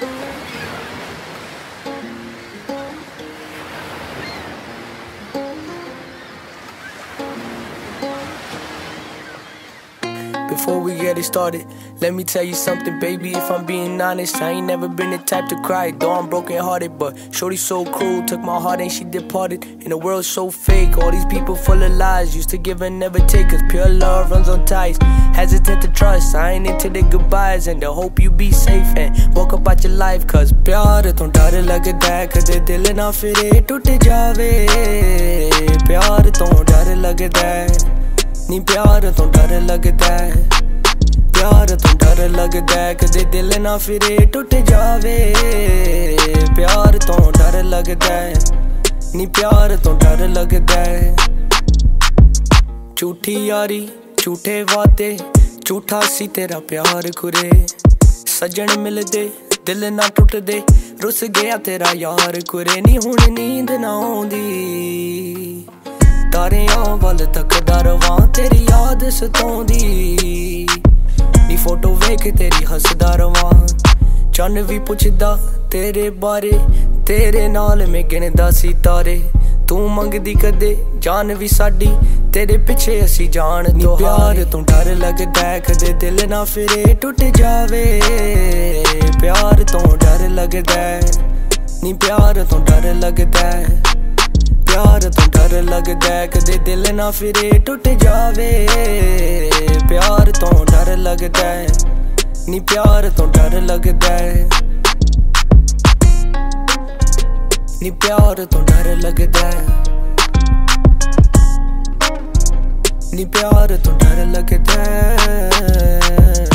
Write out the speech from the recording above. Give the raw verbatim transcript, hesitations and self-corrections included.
Before we get it started, let me tell you something, baby. If I'm being honest, I ain't never been the type to cry. Though I'm broken hearted, but shorty so cruel, took my heart and she departed. And the world's so fake, all these people full of lies. Used to give and never take, cause pure love runs on ties. Hesitant to trust, I ain't into the goodbyes. And I hope you be safe and walk up out your life. Cause प्यार तो डर लगदा है, कदे दिल ना फिरे टूट जावे. प्यार तो डर लगदा है, नी प्यार तो डर लगदा है. प्यार तो डर लगदा है, कदे दिल ना फिरे टूट जावे. प्यार तो डर लगदा है, नी प्यार तो डर लगदा है. झूठी यारी झूठे वादे, झूठा सी तेरा प्यार कुरे. सजन मिलदे दिल ना टुटदे, रुस गया तेरा यार कुरे. नी हुण नींद ना आउंदी, तारियां वल तकदा रवां, तेरी याद सताउंदी. नी फोटो वेख तेरी हसदा रवां, चन्न भी पुछदा तेरे बारे. तेरे नाल मैं गिनदा सी तारे, तू मंगदी कदे जान भी साडी, तेरे पिछे असी जान. नी प्यार तो डर लगदा है, कदे दिल ना फिरे टुट जावे. प्यार तो डर लगदा है, नी प्यार तो डर लगदा है. प्यार तो डर लगदा है, कदे दिल ना फिरे टुट जावे. प्यार तो डर लगदा है, नी प्यार तो डर लगदा है. नी प्यार तो डर लगदा है, नी प्यार तो डर लगदा है.